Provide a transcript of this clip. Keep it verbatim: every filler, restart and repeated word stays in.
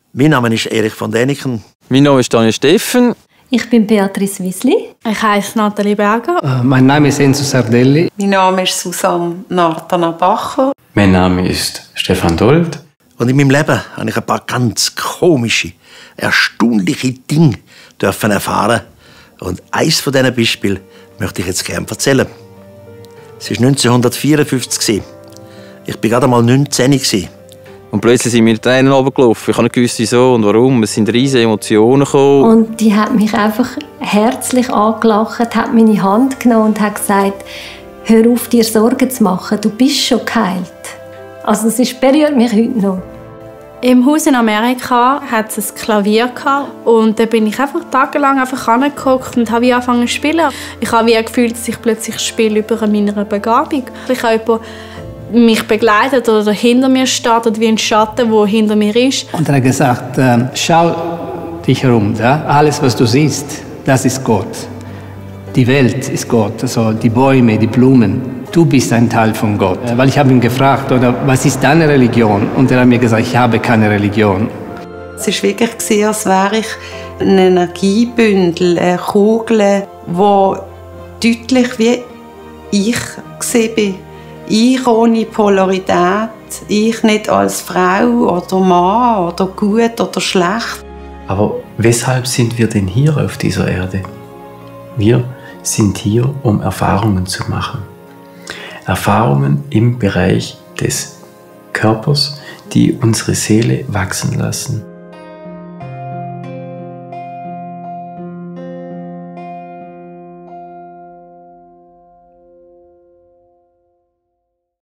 Mein Name ist Erich von Däniken. Mein Name ist Daniel Steffen. Ich bin Beatrice Wiesli. Ich heiße Nathalie Berger. Uh, mein Name ist Enzo Sardelli. Mein Name ist Susanne Nartana-Bacher. Mein Name ist Stefan Dold. Und in meinem Leben habe ich ein paar ganz komische, erstaunliche Dinge dürfen erfahren. Und eines von diesen Beispielen möchte ich jetzt gerne erzählen. Es war neunzehnhundertvierundfünfzig. Ich war gerade einmal neunzehn. Und plötzlich sind mir die Tränen runtergelaufen. Ich habe nicht gewusst, wieso und warum. Es sind riesige Emotionen gekommen. Und die hat mich einfach herzlich angelacht, hat meine Hand genommen und hat gesagt, hör auf, dir Sorgen zu machen, du bist schon geheilt. Also es berührt mich heute noch. Im Haus in Amerika hat es ein Klavier gehabt und da bin ich einfach tagelang einfach hingehockt und habe angefangen zu spielen. Ich habe wie gefühlt, dass ich plötzlich spiele über meiner Begabung. Ich habe jemanden mich begleitet oder hinter mir steht oder wie ein Schatten, der hinter mir ist. Und er hat gesagt, äh, schau dich herum, ja? Alles, was du siehst, das ist Gott. Die Welt ist Gott, also die Bäume, die Blumen. Du bist ein Teil von Gott. Weil ich habe ihn gefragt, oder, was ist deine Religion? Und er hat mir gesagt, ich habe keine Religion. Es war wirklich, als wäre ich ein Energiebündel, eine Kugel, die deutlich wie ich gesehen bin. Ich ohne Polarität, ich nicht als Frau oder Mann oder gut oder schlecht. Aber weshalb sind wir denn hier auf dieser Erde? Wir sind hier, um Erfahrungen zu machen. Erfahrungen im Bereich des Körpers, die unsere Seele wachsen lassen.